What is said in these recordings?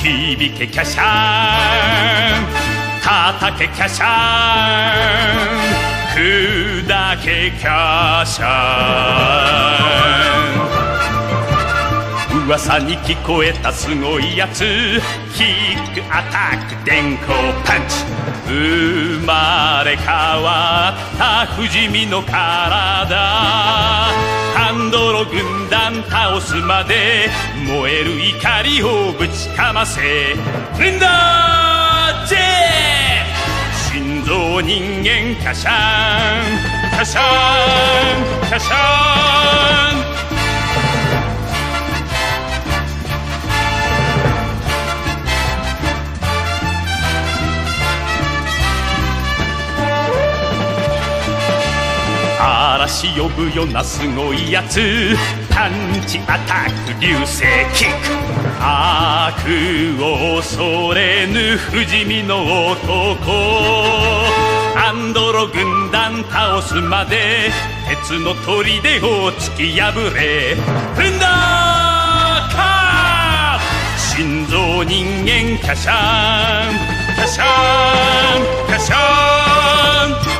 響けキャシャン叩けキャシャン砕けキャシャン噂に聞こえたすごいやつキックアタック電光パンチ生まれ変わった不死身の体ハンドロ軍団倒すまで燃える怒りをぶちかませリンダー J 心臓人間キャシャンキャシャンキャシャン嵐呼ぶよなすごいやつパンチアタック流星キック悪を恐れぬ不死身の男アンドロ軍団倒すまで鉄の砦を突き破れフンダーカー心臓人間キャシャンキャシャンキャシャン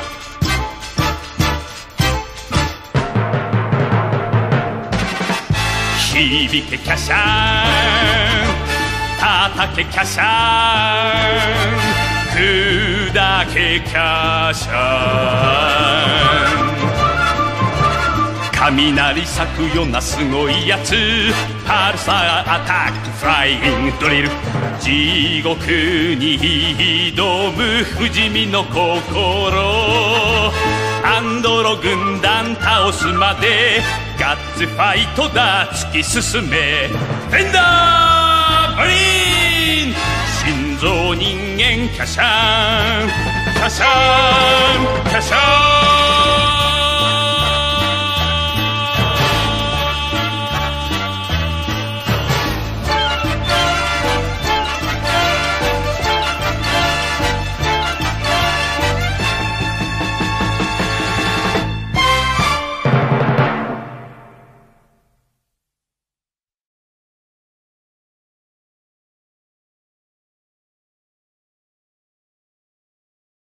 響けキャシャン叩けキャシャン砕けキャシャン雷咲くようなすごいやつパルサーアタックフライングドリル地獄に挑む不死身の心アンドロ軍団倒すまでガッツファイトだ突き進めフェンダーマリーン心臓人間キャシャンキャシャンキャシャン